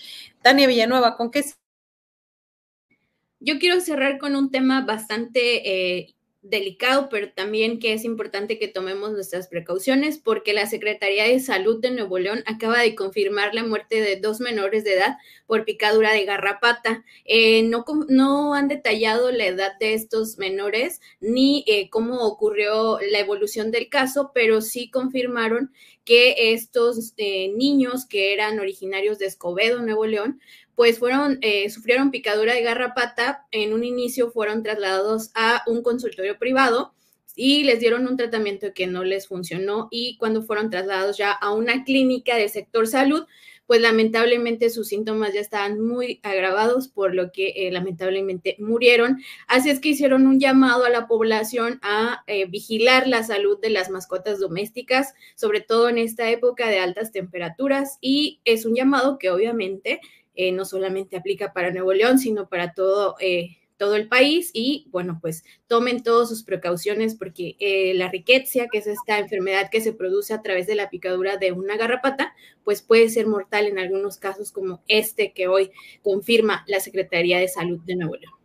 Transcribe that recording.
Tania Villanueva, ¿con qué? Yo quiero cerrar con un tema bastante delicado, pero también que es importante que tomemos nuestras precauciones porque la Secretaría de Salud de Nuevo León acaba de confirmar la muerte de 2 menores de edad por picadura de garrapata. No han detallado la edad de estos menores ni cómo ocurrió la evolución del caso, pero sí confirmaron que estos niños que eran originarios de Escobedo, Nuevo León, pues sufrieron picadura de garrapata. En un inicio fueron trasladados a un consultorio privado y les dieron un tratamiento que no les funcionó, y cuando fueron trasladados ya a una clínica del sector salud, pues lamentablemente sus síntomas ya estaban muy agravados, por lo que lamentablemente murieron. Así es que hicieron un llamado a la población a vigilar la salud de las mascotas domésticas, sobre todo en esta época de altas temperaturas, y es un llamado que obviamente no solamente aplica para Nuevo León, sino para todo el país. Y bueno, pues tomen todas sus precauciones porque la riqueza, que es esta enfermedad que se produce a través de la picadura de una garrapata, pues puede ser mortal en algunos casos como este que hoy confirma la Secretaría de Salud de Nuevo León.